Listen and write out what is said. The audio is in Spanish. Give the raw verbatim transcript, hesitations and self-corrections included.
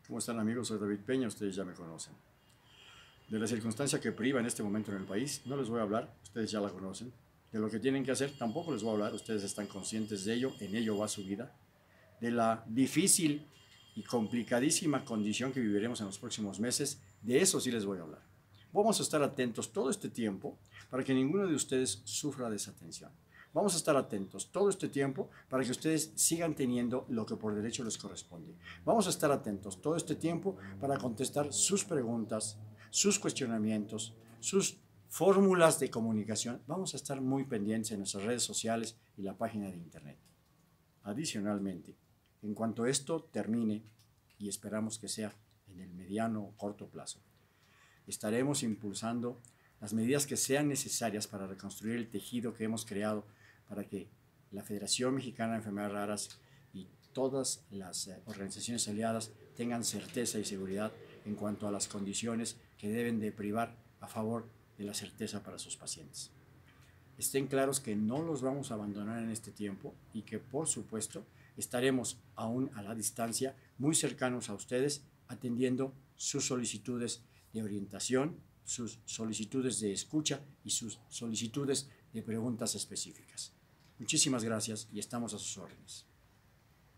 ¿Cómo están, amigos? Soy David Peña, ustedes ya me conocen. De la circunstancia que priva en este momento en el país, no les voy a hablar, ustedes ya la conocen. De lo que tienen que hacer, tampoco les voy a hablar, ustedes están conscientes de ello, en ello va su vida. De la difícil y complicadísima condición que viviremos en los próximos meses, de eso sí les voy a hablar. Vamos a estar atentos todo este tiempo para que ninguno de ustedes sufra desatención. Vamos a estar atentos todo este tiempo para que ustedes sigan teniendo lo que por derecho les corresponde. Vamos a estar atentos todo este tiempo para contestar sus preguntas, sus cuestionamientos, sus fórmulas de comunicación. Vamos a estar muy pendientes en nuestras redes sociales y la página de internet. Adicionalmente, en cuanto esto termine, y esperamos que sea en el mediano o corto plazo, estaremos impulsando las medidas que sean necesarias para reconstruir el tejido que hemos creado para que la Federación Mexicana de Enfermedades Raras y todas las organizaciones aliadas tengan certeza y seguridad en cuanto a las condiciones que deben de privar a favor de la certeza para sus pacientes. Estén claros que no los vamos a abandonar en este tiempo y que, por supuesto, estaremos aún a la distancia, muy cercanos a ustedes, atendiendo sus solicitudes de orientación, sus solicitudes de escucha y sus solicitudes de preguntas específicas. Muchísimas gracias y estamos a sus órdenes.